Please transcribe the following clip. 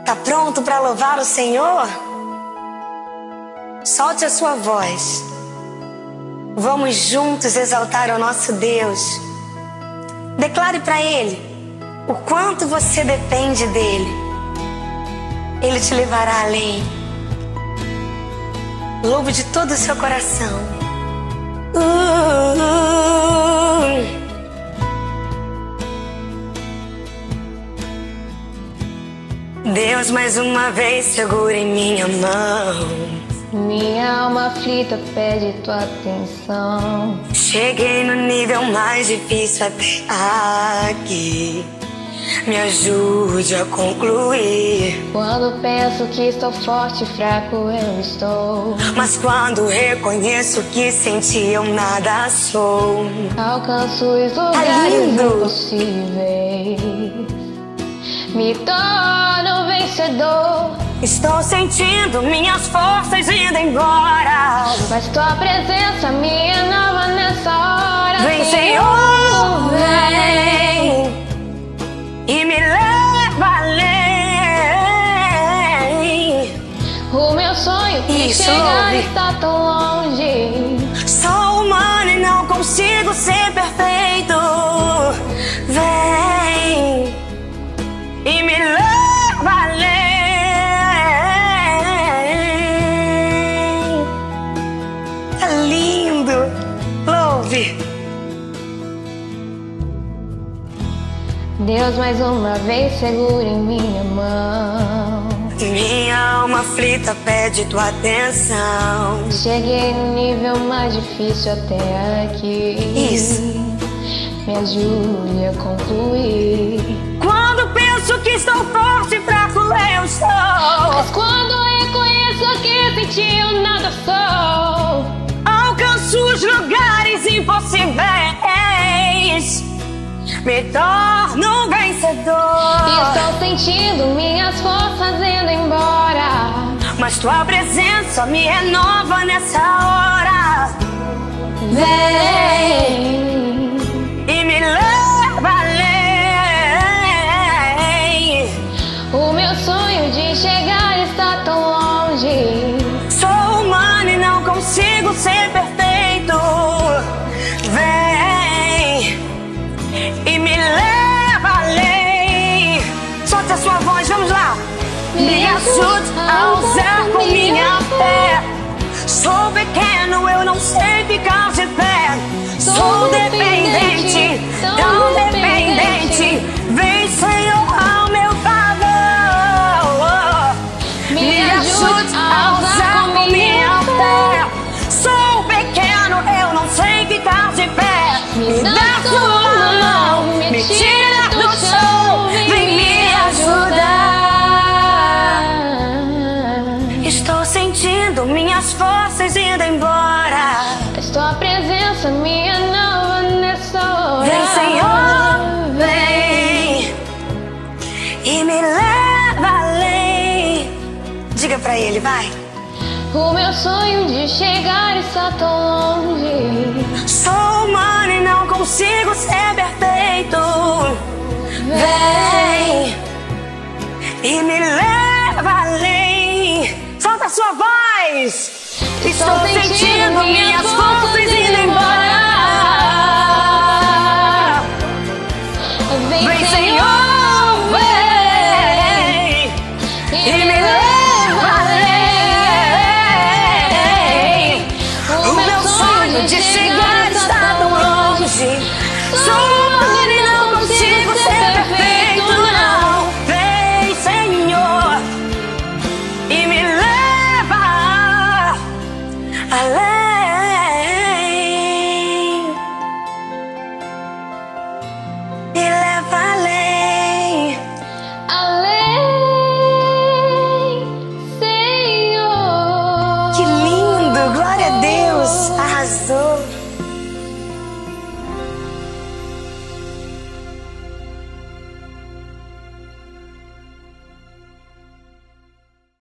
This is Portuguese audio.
Tá pronto para louvar o Senhor? Solte a sua voz. Vamos juntos exaltar o nosso Deus. Declare para Ele o quanto você depende dEle. Ele te levará além. Louve de todo o seu coração. Deus, mais uma vez segura em minha mão. Minha alma aflita pede tua atenção. Cheguei no nível mais difícil até aqui. Me ajude a concluir. Quando penso que estou forte e fraco eu estou. Mas quando reconheço que sem ti eu nada sou. Alcanço os lugares impossíveis. Me torno vencedor. Estou sentindo minhas forças indo embora. Mas tua presença me renova nessa hora. Vem, Senhor, vem e me leva além. O meu sonho de chegar está tão longe. Sou humano e não consigo ser perfeito. Vem e me leva além. Tá lindo. Louve. Deus, mais uma vez segura em minha mão. Minha alma aflita pede tua atenção. Cheguei no nível mais difícil até aqui. Isso. Me ajude a concluir. Quando penso que estou forte e fraco eu estou. Mas quando reconheço que sem ti eu nada sou. Alcanço os lugares impossíveis. Me torno vencedor. Estou sentindo minhas forças indo embora. Mas tua presença me renova nessa hora. Vem e me leva além. O meu sonho de chegar está tão longe. Sou humano e não consigo ser perfeito. Vem e me leva além. Solte a sua voz, vamos lá. Me ajude a usar com minha fé. Sou pequeno, eu não sei ficar de pé. Sou dependente, tão dependente. Vem, Senhor, ao meu favor. Me ajude a usar com minha fé. Sou pequeno, eu não sei ficar de pé. Me dá tua mão, me tira do chão. Vem me ajudar. Estou sentindo minhas forças indo embora. Mas tua presença me renova nessa hora. Vem, Senhor, vem e me leva além. Diga pra Ele, vai. O meu sonho de chegar está tão longe. Sou humano e não consigo ser perfeito. Vem e me leva além. Solta a sua voz. Estou sentindo minhas forças indo embora. Vem, Senhor, vem e me leva além. O meu sonho de chegar está tão longe. Sou humano e não consigo ser perfeito, não. Vem, Senhor, e me leva além. Me leva além. Além, Senhor. Que lindo, glória a Deus, arrasou.